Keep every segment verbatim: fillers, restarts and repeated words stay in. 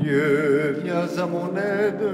Dieu, viens à mon aide.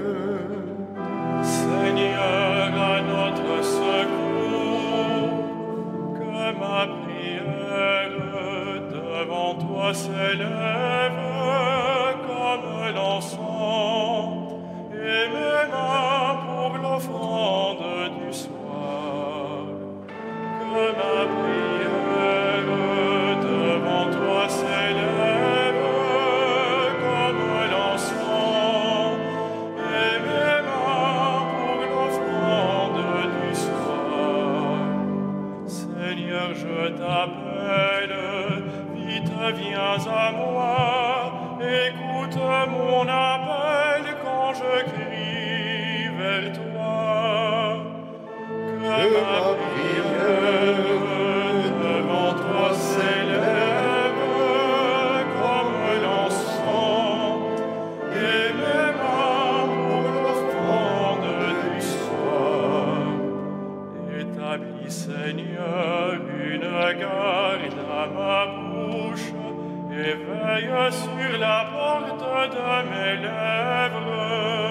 Seigneur, à notre secours, que ma prière devant toi s'élève comme l'encens, et mes mains pour l'offrande du soir. Que ma prière devant toi s'élève comme l'encens, et mes mains pour l'offrande du soir. Seigneur, je t'appelle, vite viens à moi, écoute mon appel quand je crie vers toi. Que ma prière devant toi s'élève comme l'encens, et mes mains pour l'offrande du soir. Établis, Seigneur, une garde à ma bouche, et veille sur la porte de mes lèvres.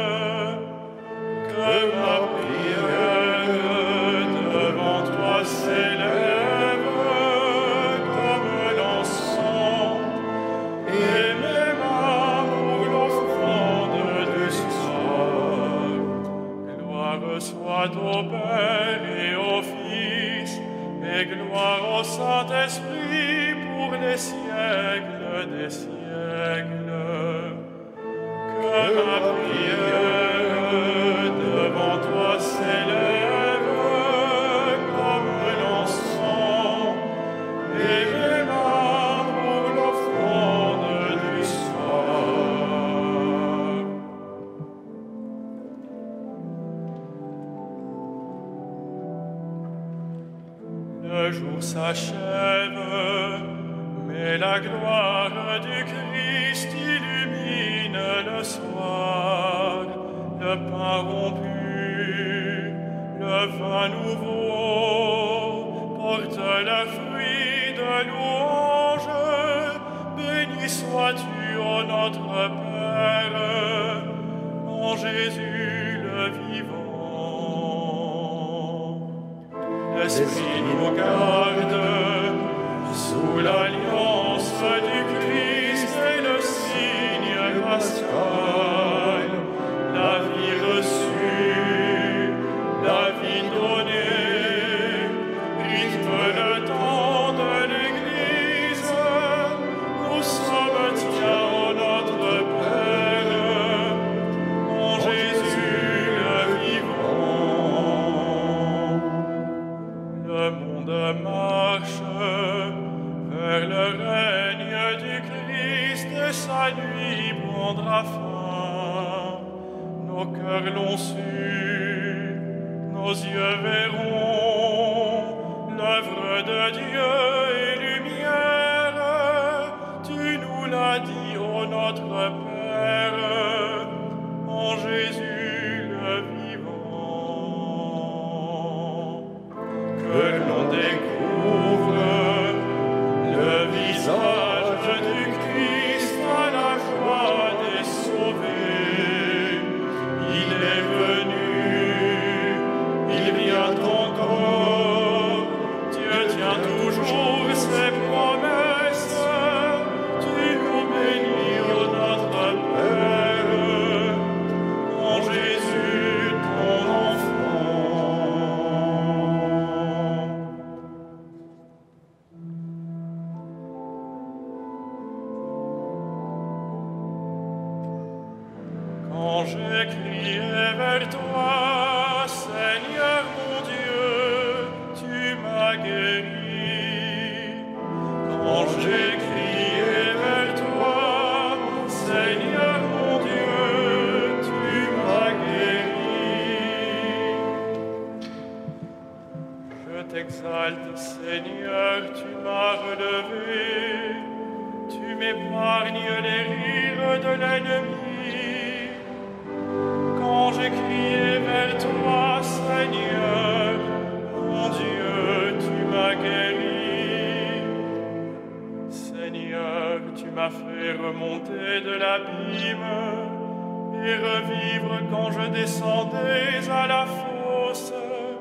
Que ma prière devant toi s'élève comme l'encens, et mes mains pour l'offrande du soir. Gloire soit au Père et au Fils, et gloire au Saint-Esprit pour les siècles des siècles. Que ma prière devant toi s'élève comme l'encens, et mes mains pour l'offrande du soir. Le jour s'achève, mais la gloire du Christ illumine le soir. Le pain rompu, le vin nouveau, porte le fruit de louange. Béni sois-tu, ô notre Père, en Jésus le vivant. L'Esprit nous garde sous l'alliance du Christ et le signe pascal. La vie reçue, la vie donnée, rythme le temps de l'Église. Nous sommes tiens, ô notre Père, en Jésus le vivant. Le monde marche vers le règne du Christ, et sa nuit prendra fin. Nos cœurs l'ont su, nos yeux verront l'œuvre de Dieu et lumière. Tu nous l'as dit, ô notre Père, en Jésus le vivant. Que l'on découvre le visage du Christ à la joie des sauvés. Il est venu, il vient encore. Dieu tient toujours ses promesses. Tu nous bénis, ô notre Père, en Jésus ton enfant. Quand j'ai crié vers toi, Seigneur mon Dieu, tu m'as guéri. Quand j'ai crié vers toi, Seigneur mon Dieu, tu m'as guéri. Je t'exalte, Seigneur, tu m'as relevé. Tu m'épargnes les rires de l'ennemi. Quand j'ai crié vers toi, Seigneur, mon Dieu, tu m'as guéri. Seigneur, tu m'as fait remonter de l'abîme et revivre quand je descendais à la fosse.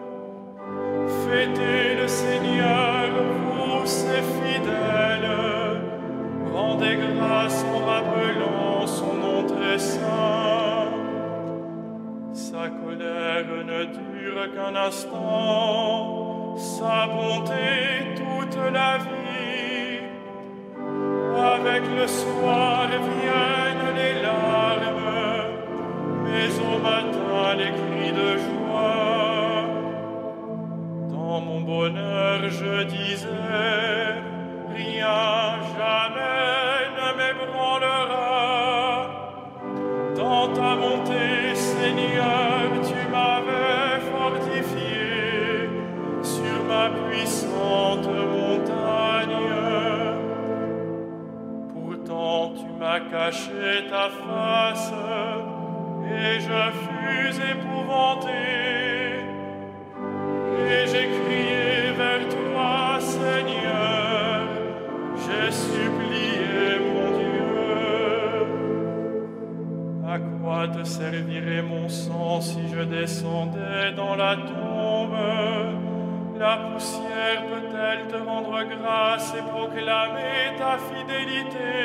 Fêtez le Seigneur, vous ses fidèles, rendez grâce en rappelant son nom très saint. Sa colère ne dure qu'un instant, sa bonté toute la vie. Avec le soir viennent les larmes, mais au matin les cris de joie. Dans mon bonheur je disais, rien jamais ne m'ébranlera. Dans ta bonté, Seigneur, tu m'avais fortifié sur ma puissante montagne. Pourtant, tu m'as caché ta face et je fus épouvanté. Et j'ai crié vers toi, Seigneur, j'ai supplié mon Dieu. À quoi te servirait mon sang si je descendais dans la tombe? La poussière peut-elle te rendre grâce et proclamer ta fidélité?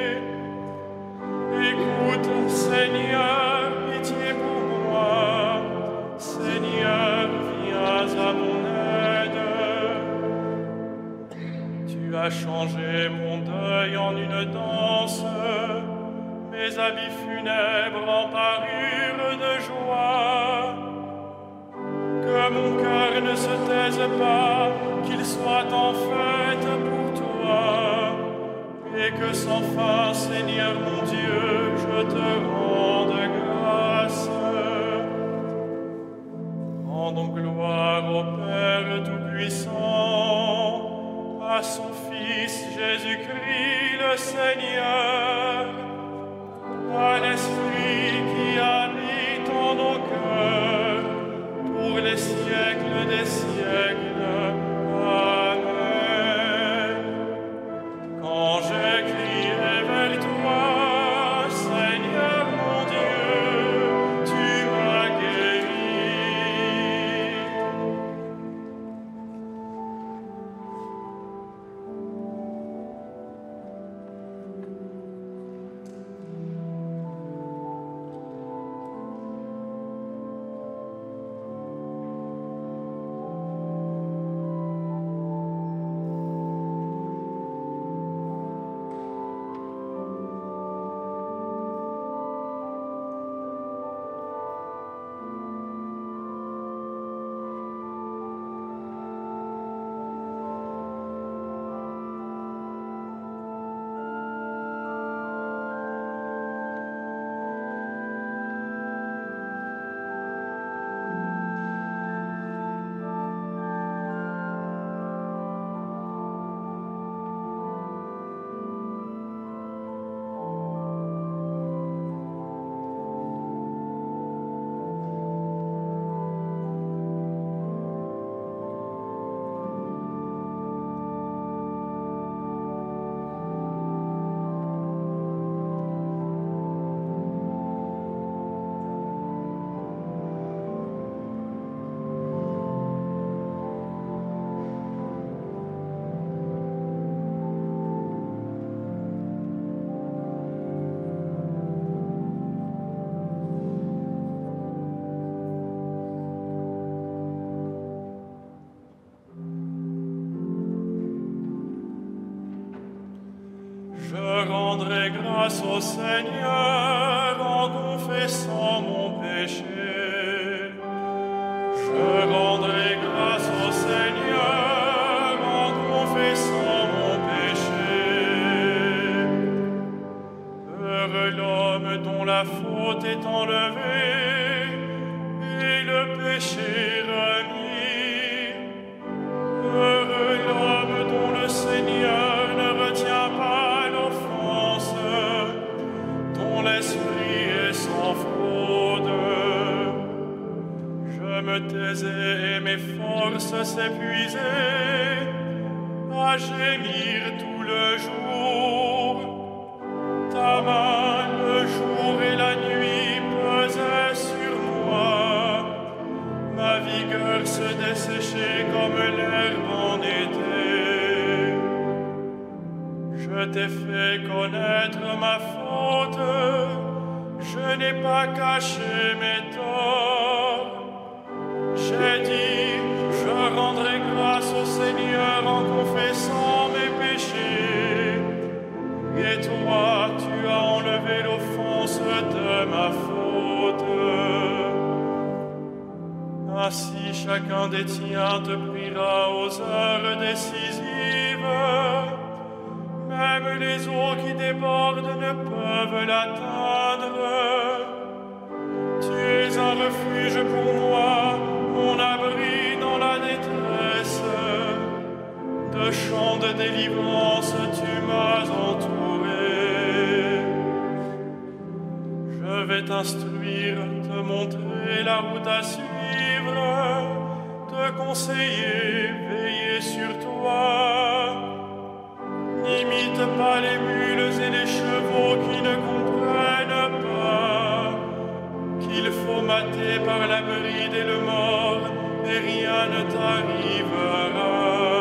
Écoute, Seigneur, pitié pour moi. Seigneur, viens à mon aide. Tu as changé mon deuil en une danse. Mes habits funèbres en parure de joie. Que mon cœur ne se taise pas, qu'il soit en fête pour toi, et que sans fin, Seigneur mon Dieu, je te rende grâce. Rendons gloire au Père Tout-Puissant, à son Fils Jésus-Christ le Seigneur, à l'Esprit qui habite en nos cœurs, pour les siècles des siècles. Amen. Quand j'ai crié vers toi, Seigneur mon Dieu, tu m'as guéri. Je rendrai grâce au Seigneur en confessant mon péché. Je rendrai grâce au Seigneur en confessant mon péché. Heureux l'homme dont la faute est enlevée et le péché remis. Heureux l'homme dont le Seigneur ne retient pas l'offense, dont l'esprit est sans fraude. Je me taisais et mes forces s'épuisaient à gémir tout le jour. ta main, le jour et la nuit pesaient sur moi. Ma vigueur se desséchait comme l'herbe en été. Je t'ai fait connaître ma faute, je n'ai pas caché mes torts. J'ai dit, je rendrai grâce au Seigneur en confessant mes péchés. Et toi, tu as enlevé l'offense de ma faute. Ainsi chacun des tiens te priera aux heures décisives. Même les eaux qui débordent ne peuvent l'atteindre. Tu es un refuge pour moi, mon abri dans la détresse. De chants de délivrance, tu m'as entouré. Je vais t'instruire, te montrer la route à suivre, te conseiller, veiller sur toi. N'imite pas les mules et les chevaux qui ne comprennent pas qu'il faut mater par la bride et le mort, et rien ne t'arrivera.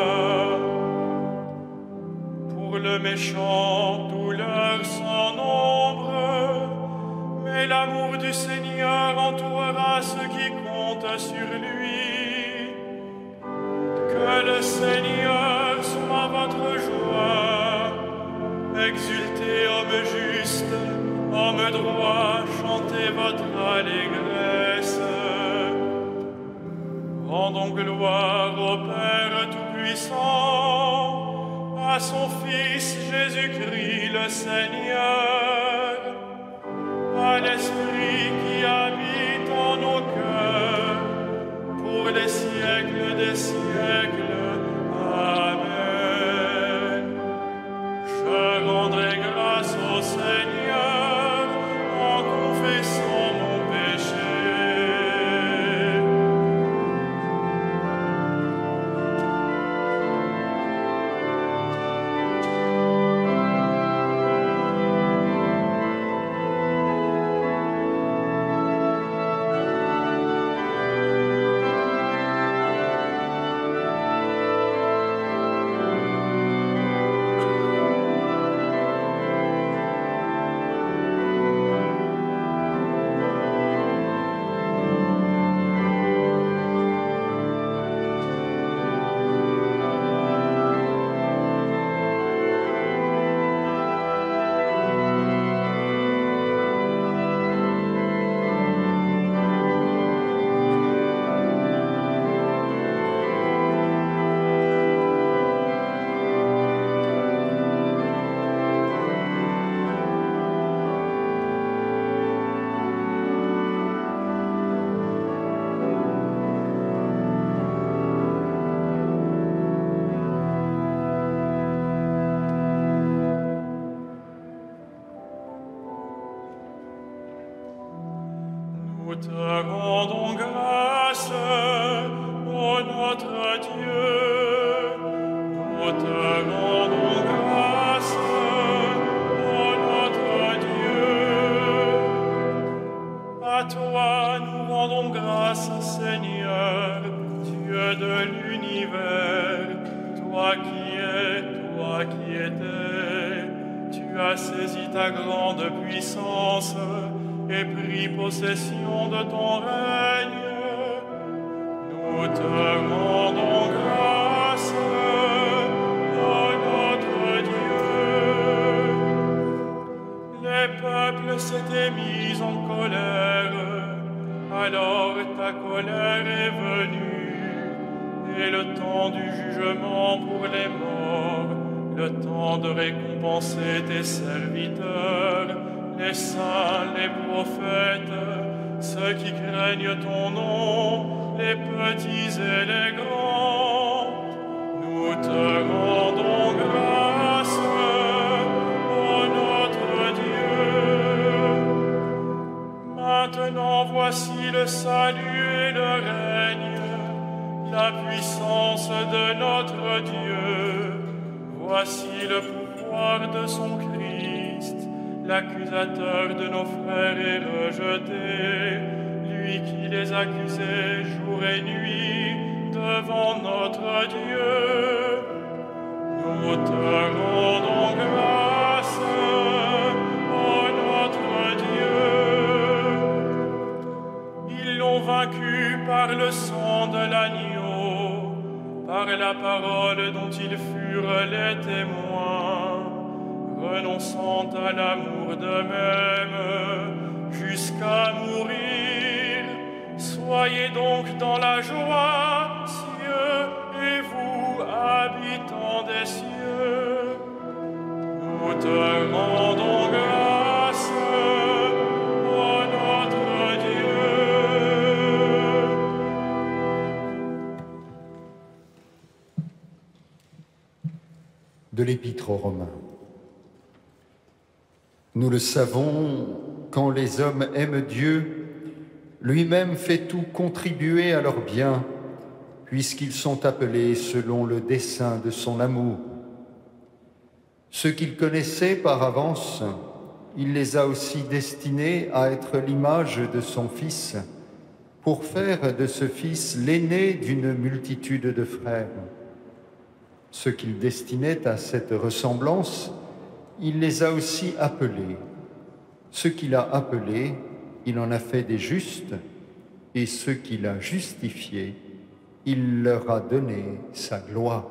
Pour le méchant, douleur sans nombre, mais l'amour du Seigneur entourera ceux qui comptent sur lui. Que le Seigneur soit votre joie. Exultez, hommes justes, hommes droits, chantez votre allégresse. Rendons gloire au Père Tout-Puissant, à son Fils Jésus-Christ le Seigneur, à l'Esprit qui habite en nos cœurs, pour les siècles des siècles. Amen. Je rendrai grâce au Seigneur en confessant mon péché. Nous te rendons grâce, ô notre Dieu. Nous te rendons grâce, ô notre Dieu. À toi nous rendons grâce, Seigneur, Dieu de l'univers. Toi qui es, toi qui étais, tu as saisi ta grande puissance et pris possession de ton règne. Nous te rendons grâce, ô notre Dieu. Les peuples s'étaient mis en colère, alors ta colère est venue, et le temps du jugement pour les morts, le temps de récompenser tes serviteurs, les saints, les prophètes, ceux qui craignent ton nom, les petits et les grands. Nous te rendons grâce, ô notre Dieu. Maintenant voici le salut et le règne, la puissance de notre Dieu. Voici le pouvoir de son Christ, l'accusateur de nos frères est rejeté, lui qui les accusait jour et nuit devant notre Dieu. Nous te rendons grâce, ô notre Dieu. Ils l'ont vaincu par le sang de l'agneau, par la parole dont ils furent les témoins, renonçant à l'amour d'eux-mêmes jusqu'à mourir. Soyez donc dans la joie, cieux, et vous, habitants des cieux. Nous te rendons grâce, ô notre Dieu. De l'Épître aux Romains. Nous le savons, quand les hommes aiment Dieu, lui-même fait tout contribuer à leur bien, puisqu'ils sont appelés selon le dessein de son amour. Ceux qu'il connaissait par avance, il les a aussi destinés à être l'image de son Fils, pour faire de ce Fils l'aîné d'une multitude de frères. Ceux qu'il destinait à cette ressemblance, il les a aussi appelés. Ceux qu'il a appelés, il en a fait des justes, et ceux qu'il a justifiés, il leur a donné sa gloire.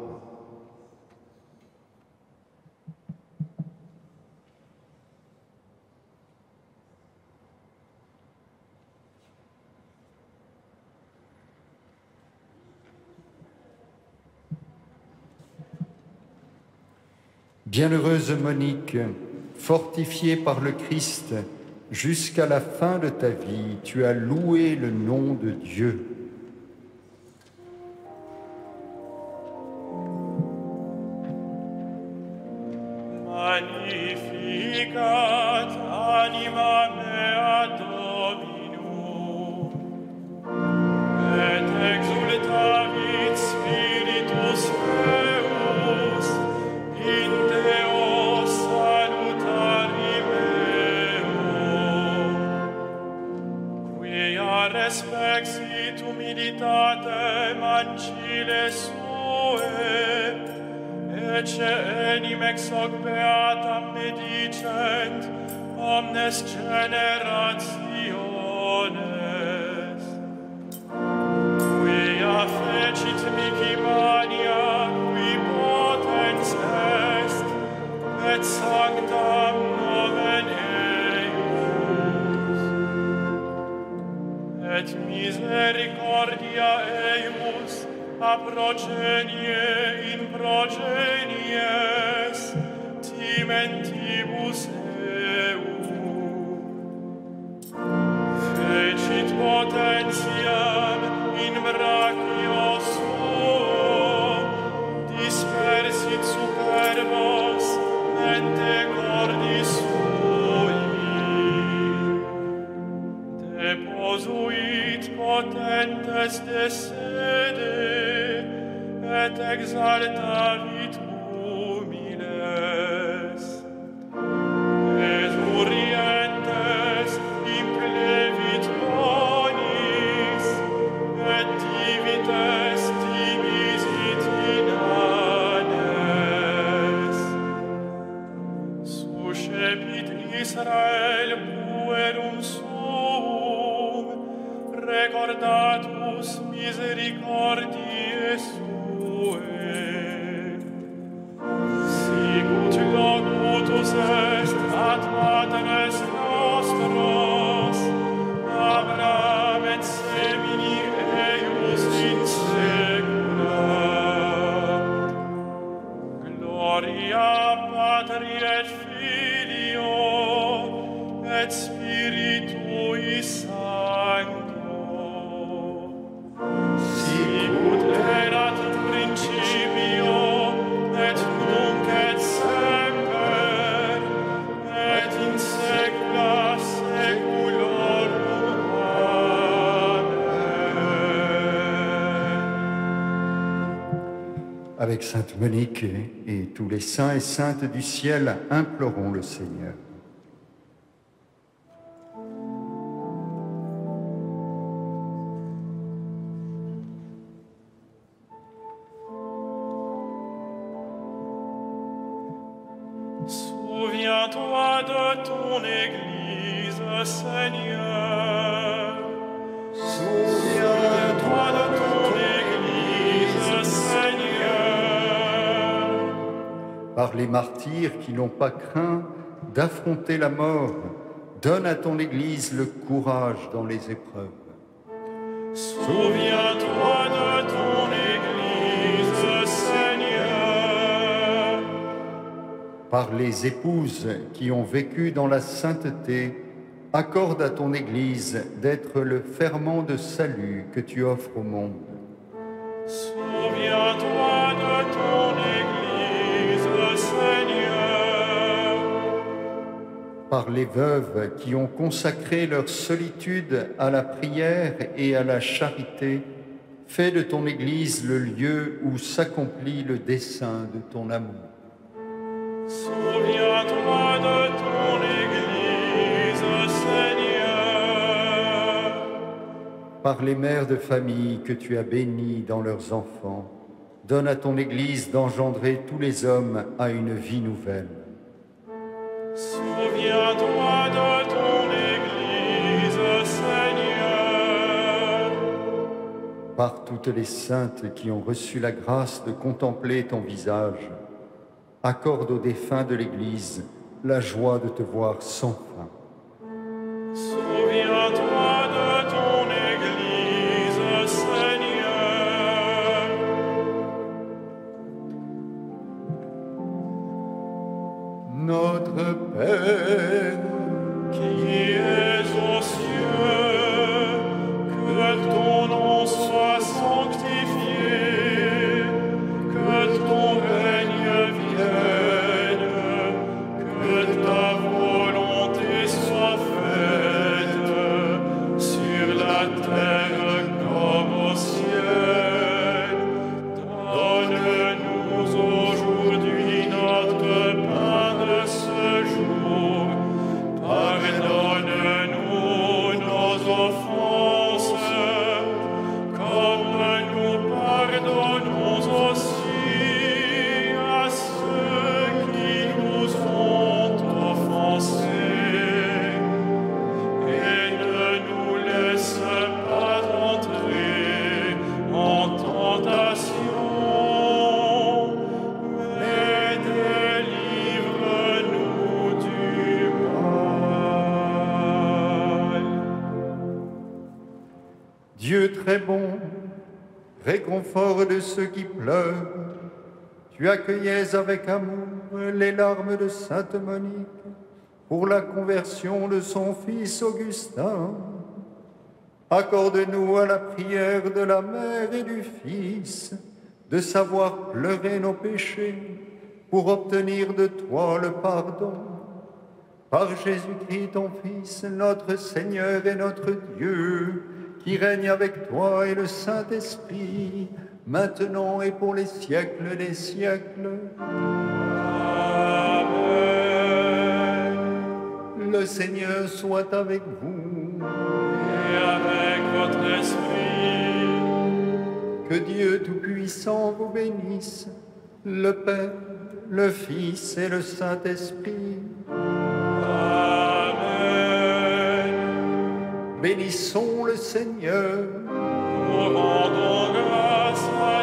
Bienheureuse Monique, fortifiée par le Christ, jusqu'à la fin de ta vie, tu as loué le nom de Dieu. Magnificat anima mea Domino, et exultavit spiritus meus in Deo salutari meo, quia respexit humilitatem ancile sue, ecce enim ex hoc beatam medicent omnes generationes, quia fecit mihi mania qui potens est, et sanctam nomen eius, et misericordia eius a progenie in progenies timentibus eu. Fecit potentiam in brachio suo, dispersit superbos mente cordis sui. Deposuit potentes de sede, et exaltavit humiles. Esurientes implevit bonis, et divites dimisit inanes. Suscepit Israel puerum suum, recordatus misericordiae sue. Sicut locutus est ad patres nostros, Abraham et semini eius in saecula. Gloria Patri et Filio et Spiritui Sancto. Sicut erat in principio, et nunc et semper, et in saecula saeculorum. Amen. Avec Sainte Monique et, et tous les saints et saintes du ciel, implorons le Seigneur. Souviens-toi de ton Église, Seigneur. Souviens-toi de ton Église, Seigneur. Par les martyrs qui n'ont pas craint d'affronter la mort, donne à ton Église le courage dans les épreuves. Souviens-toi de ton Église, Seigneur. Par les épouses qui ont vécu dans la sainteté, accorde à ton Église d'être le ferment de salut que tu offres au monde. Souviens-toi de ton Église, Seigneur. Par les veuves qui ont consacré leur solitude à la prière et à la charité, fais de ton Église le lieu où s'accomplit le dessein de ton amour. Souviens-toi de ton Église, Seigneur. Par les mères de famille que tu as bénies dans leurs enfants, donne à ton Église d'engendrer tous les hommes à une vie nouvelle. Souviens-toi de ton Église, Seigneur. Par toutes les saintes qui ont reçu la grâce de contempler ton visage, accorde aux défunts de l'Église la joie de te voir sans fin. Souviens-toi de ton Église, Seigneur. Notre Père, qui es aux cieux, que ton nom soit sanctifié, que ton règne vienne, que ta volonté soit faite sur la terre comme au ciel. Donne-nous aujourd'hui notre pain de ce jour. Pardonne-nous nos offenses, comme nous pardonnons aussi à ceux qui nous ont offensés. Et ne nous laisse pas entrer en tentation, mais délivre-nous du mal. Dieu très bon, réconfort de ceux qui pleurent, tu accueillais avec amour les larmes de sainte Monique pour la conversion de son fils Augustin. Accorde-nous à la prière de la mère et du fils de savoir pleurer nos péchés pour obtenir de toi le pardon. Par Jésus-Christ, ton Fils, notre Seigneur et notre Dieu, qui règne avec toi et le Saint-Esprit, maintenant et pour les siècles des siècles. Amen. Le Seigneur soit avec vous. Et avec votre esprit, Que Dieu Tout-Puissant vous bénisse, le Père, le Fils et le Saint-Esprit. Amen. Bénissons le Seigneur. Nous rendons grâce à